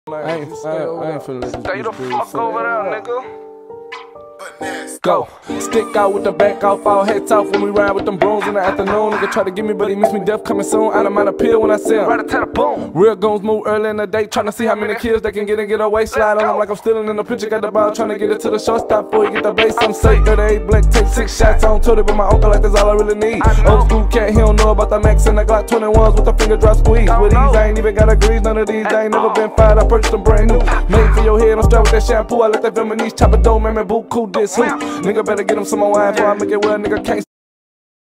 I ain't finna let Stay the fuck over there, nigga. Go. Stick out with the back off, all heads off when we ride with them bros in the afternoon. Nigga try to get me, but he miss me death coming soon. Out of my appeal when I see him. Right to the boom. Real goons move early in the day, tryna see how many kills they can get and get away. Slide on them like I'm stealing in the picture. Got the ball, tryna get it to the shortstop before you get the base. I'm safe. 38 black, take 6 shots. I don't told it, but my uncle like that's all I really need. Old school cat, he don't know about the max and I got 21s with the finger drop squeeze. With these, I ain't even got a grease. None of these, I ain't never been fired. I purchased them brand new. Made for your head, I'm strapped with that shampoo. I let that Vietnamese chop a dough, man, man, boo, cool this hoop. Nigga better get him some more wine before I make it well, nigga can't